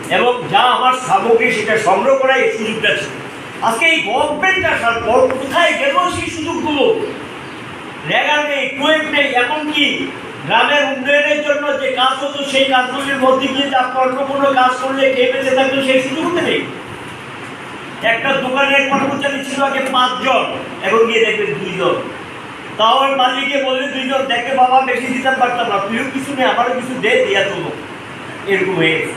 এবং যা আমার সামগ্রী সেটা সংগ্রহ করার এই সুযোগটা ছিল। আজকে এই গভর্নমেন্ট আসার পর কোথায় গেল সেই সুযোগগুলো? রেগার নেই, কুয়েট নেই, এমনকি গ্রামের উন্নয়নের জন্য যে কাজ হতো সেই কাজগুলির মধ্যে গিয়ে যা অন্য কোনো কাজ করলে কে বেঁচে থাকতো সেই সুযোগটা নেই। একটা দোকানের কর্মচারী ছিল আগে 5 জন, এখন গিয়ে দেখবেন 2 জন। তাও মালিককে বললে 2 জন, দেখে বাবা বেশি দিতে পারতাম না, তুইও কিছু নেই আমারও কিছু দে, দিয়া চলো। এরকম হয়ে গেছে।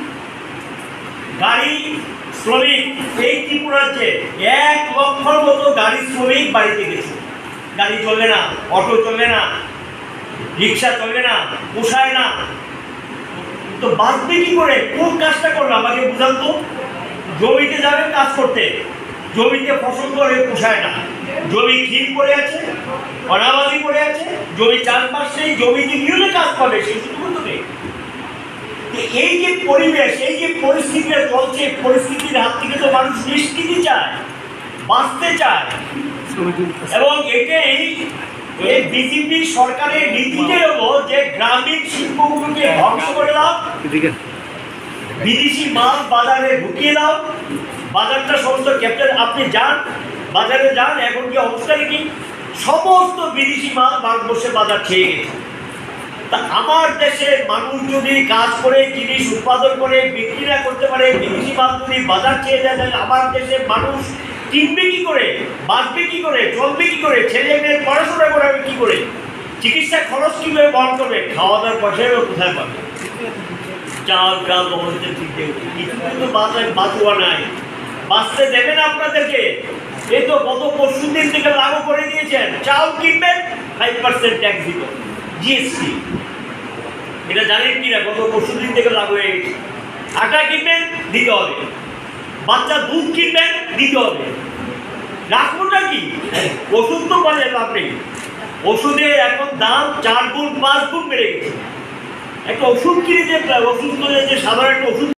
গাড়ি শ্রমিক এই ত্রিপুরাজ্যে 1 লক্ষর মতো গাড়ি শ্রমিক বাড়িতে গেছে। গাড়ি চলবে না, অটো চলবে না, রিক্সা চলবে না, পোষায় না, তো বাঁচবে কি করে? কোন কাজটা করলো আমাকে বুঝান তো। জমিতে যাবে কাজ করতে, জমিতে ফসল করে পোষায় না, জমি ক্ষীণ পড়ে আছে, অনাবাদি পড়ে আছে, জমি চাষবাস নেই, জমিতে গিয়ে কাজ পাবে সেই সুযোগ তো নেই। এই যে পরিবেশ, এই যে পরিস্থিতিটা চলছে, পরিস্থিতির হাত থেকে তো মানুষ নিষ্কৃতি চায়, বাঁচতে চায়। এবং এটাই এই বিজেপি সরকারের নীতিটাই হলো যে গ্রামীণ শিল্পগুলোকে ধ্বংস করে দাও, বিদেশি মাল বাজারে ঢুকিয়ে দাও, বাজারটা সমস্ত ক্যাপ্টেন আপনি যান, বাজারে যান, এখন কি অবস্থা কি? সমস্ত বিদেশি মাল ভারতবর্ষের বাজার খেয়ে গেছে। তা আমার দেশের মানুষ যদি কাজ করে জিনিস উৎপাদন করে বিক্রি না করতে পারে, বিদেশি মাল যদি বাজার খেয়ে যায়, তাহলে আমার দেশের মানুষ কিনবে কি করে, বাঁচবে কি করে, চলবে কি করে, ছেলে মেয়ের পড়াশোনা করাবে কি করে, চিকিৎসা খরচ কীভাবে বহন করবে, খাওয়া দাওয়ার পয়সাও কোথায় পাবে? চাল ডাল বহনতে ঠিক কিছু কিন্তু বাঁচুয়া নাই, বাঁচতে দেবে না আপনাদেরকে। এই তো গত পরশু দিন থেকে লাগু করে দিয়েছেন, চাল কিনবেন 5% ট্যাক্স দিব, জিএসটি। এটা জানেন কিনা? গত পরশু দিন থেকে লাগু হয়ে গেছে। আটা কিনবেন দিতে হবে, বাচ্চা দুধ কিনবেন দিতে হবে। রাখবোটা কি? ওষুধ তো বলে লাভ নেই, ওষুধের এখন দাম 4 গুণ 5 গুণ বেড়ে গেছে। একটা ওষুধ কিনে যে ওষুধ করে যে সাধারণ একটা ওষুধ